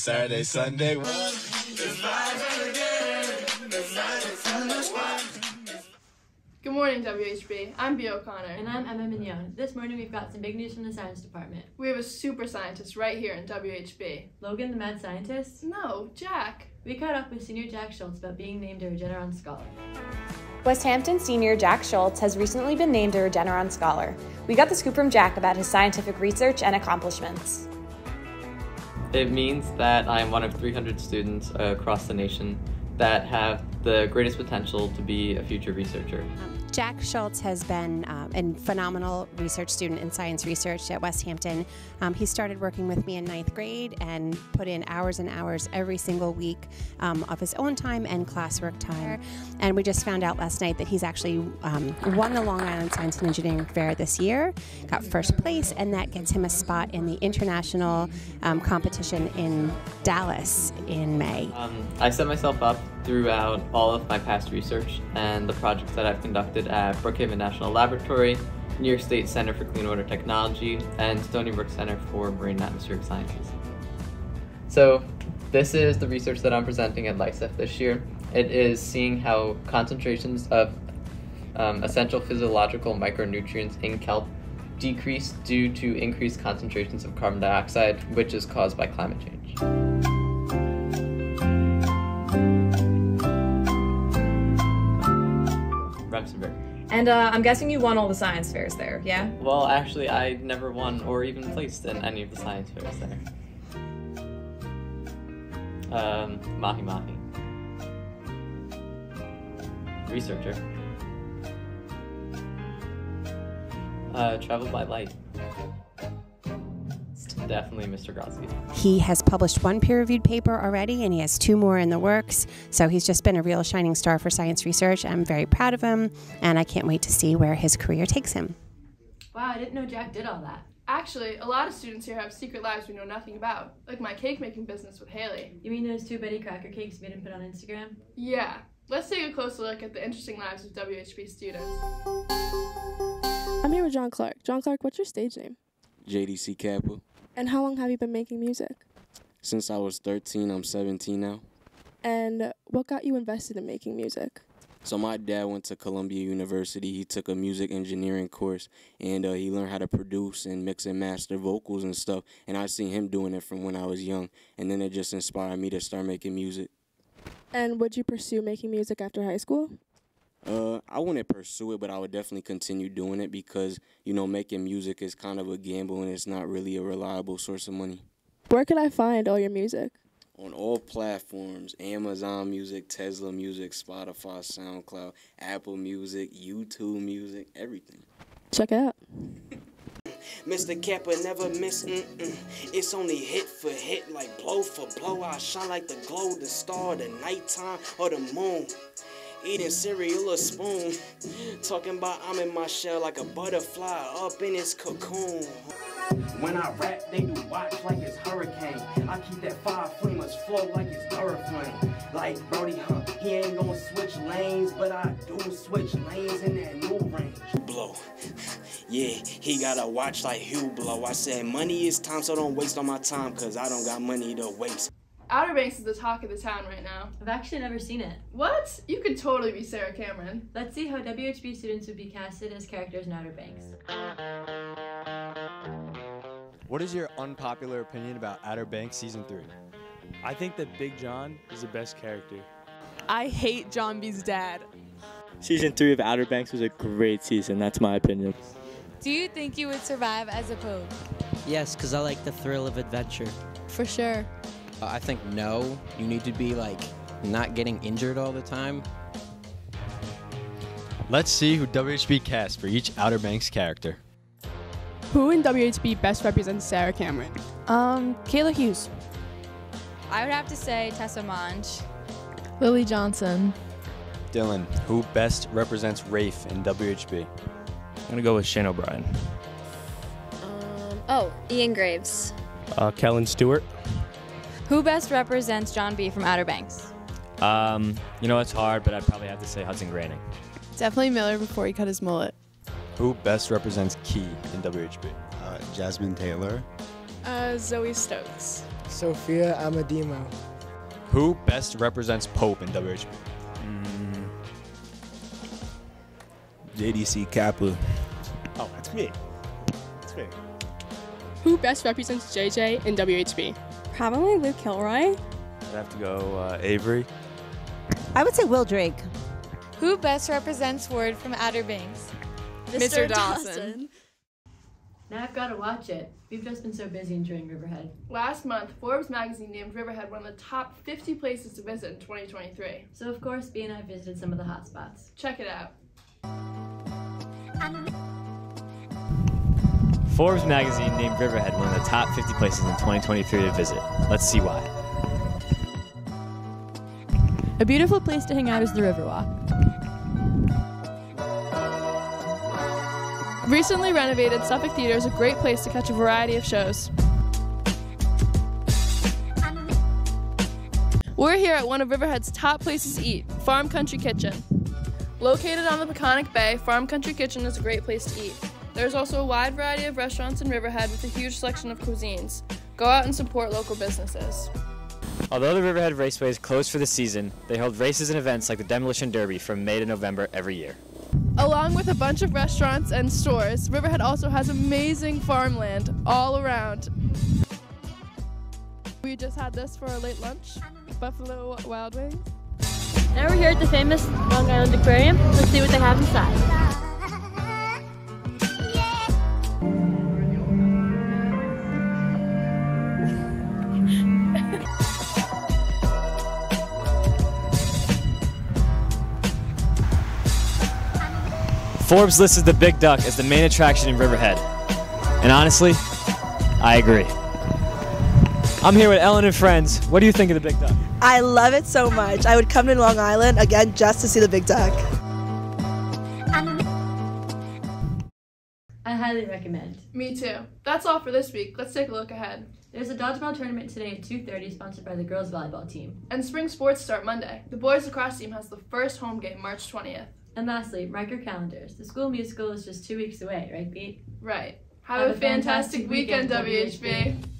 Saturday, Sunday. Good morning, WHB. I'm B. O'Connor. And I'm Emma Mignon. This morning we've got some big news from the science department. We have a super scientist right here in WHB. Logan, the mad scientist? No, Jack. We caught up with senior Jack Schultz about being named a Regeneron Scholar. West Hampton senior Jack Schultz has recently been named a Regeneron Scholar. We got the scoop from Jack about his scientific research and accomplishments. It means that I am one of 300 students across the nation that have the greatest potential to be a future researcher. Jack Schultz has been a phenomenal research student in science research at West Hampton. He started working with me in 9th grade and put in hours and hours every single week of his own time and classwork time. And we just found out last night that he's actually won the Long Island Science and Engineering Fair this year, got first place, and that gets him a spot in the international competition in Dallas in May. I set myself up throughout all of my past research and the projects that I've conducted at Brookhaven National Laboratory, New York State Center for Clean Water Technology, and Stony Brook Center for Marine and Atmospheric Sciences. So this is the research that I'm presenting at LISEF this year. It is seeing how concentrations of essential physiological micronutrients in kelp decrease due to increased concentrations of carbon dioxide, which is caused by climate change. And I'm guessing you won all the science fairs there, yeah? Well, actually, I never won or even placed in any of the science fairs there. Mahi Mahi. Researcher. Travel by light. Definitely Mr. Grotsky. He has published one peer-reviewed paper already, and he has 2 more in the works. So he's just been a real shining star for science research. I'm very proud of him, and I can't wait to see where his career takes him. Wow, I didn't know Jack did all that. Actually, a lot of students here have secret lives we know nothing about, like my cake-making business with Haley. You mean those 2 Betty Cracker cakes made and put on Instagram? Yeah. Let's take a closer look at the interesting lives of WHB students. I'm here with John Clark. John Clark, what's your stage name? Jcdcappa. And how long have you been making music? Since I was 13, I'm 17 now. And what got you invested in making music? So my dad went to Columbia University. He took a music engineering course, and he learned how to produce and mix and master vocals and stuff. And I seen him doing it from when I was young, and then it just inspired me to start making music. And would you pursue making music after high school? I wouldn't pursue it, but I would definitely continue doing it because, you know, making music is kind of a gamble and it's not really a reliable source of money. Where could I find all your music? On all platforms: Amazon Music, Tesla Music, Spotify, SoundCloud, Apple Music, YouTube Music, everything. Check it out. Mr. Kappa never miss, It's only hit for hit, like blow for blow. I shine like the glow, the star, the nighttime, or the moon. Eating cereal or spoon. Talking about I'm in my shell like a butterfly up in its cocoon. When I rap, they do watch like it's hurricane. I keep that 5 flamers flow like it's Duraflame. Like Brody Hunt, he ain't gonna switch lanes, but I do switch lanes in that new range. Blow. Yeah, he got a watch like Hugh Blow. I said money is time, so don't waste on my time, cause I don't got money to waste. Outer Banks is the talk of the town right now. I've actually never seen it. What? You could totally be Sarah Cameron. Let's see how WHB students would be casted as characters in Outer Banks. What is your unpopular opinion about Outer Banks Season 3? I think that Big John is the best character. I hate John B's dad. Season 3 of Outer Banks was a great season, that's my opinion. Do you think you would survive as a Pogue? Yes, because I like the thrill of adventure. For sure. I think no. You need to be like not getting injured all the time. Let's see who WHB cast for each Outer Banks character. Who in WHB best represents Sarah Cameron? Kayla Hughes. I would have to say Tessa Monge. Lily Johnson. Dylan, who best represents Rafe in WHB? I'm gonna go with Shane O'Brien. Ian Graves. Kellen Stewart. Who best represents John B from Outer Banks? You know, it's hard, but I'd probably have to say Hudson Granning. Definitely Miller before he cut his mullet. Who best represents Key in WHB? Jasmine Taylor. Zoe Stokes. Sophia Amadimo. Who best represents Pope in WHB? Jcdcappa. Oh, that's me. That's me. Who best represents JJ in WHB? Probably Luke Kilroy. I'd have to go Avery. I would say Will Drake. Who best represents Ward from Outer Banks? Mr. Dawson. Now I've got to watch it. We've just been so busy enjoying Riverhead. Last month, Forbes magazine named Riverhead one of the top 50 places to visit in 2023. So of course, B and I visited some of the hot spots. Check it out. Forbes magazine named Riverhead one of the top 50 places in 2023 to visit. Let's see why. A beautiful place to hang out is the Riverwalk. Recently renovated Suffolk Theater is a great place to catch a variety of shows. We're here at one of Riverhead's top places to eat, Farm Country Kitchen. Located on the Peconic Bay, Farm Country Kitchen is a great place to eat. There's also a wide variety of restaurants in Riverhead with a huge selection of cuisines. Go out and support local businesses. Although the Riverhead Raceway is closed for the season, they hold races and events like the Demolition Derby from May to November every year. Along with a bunch of restaurants and stores, Riverhead also has amazing farmland all around. We just had this for our late lunch, Buffalo Wild Wings. Now we're here at the famous Long Island Aquarium. Let's see what they have inside. Forbes listed the Big Duck as the main attraction in Riverhead. And honestly, I agree. I'm here with Ellen and friends. What do you think of the Big Duck? I love it so much. I would come to Long Island again just to see the Big Duck. I highly recommend. Me too. That's all for this week. Let's take a look ahead. There's a dodgeball tournament today at 2:30 sponsored by the girls volleyball team. And spring sports start Monday. The boys lacrosse team has the first home game March 20th. And lastly, mark your calendars. The school musical is just 2 weeks away, right, Pete? Right. Have a fantastic weekend, WHB.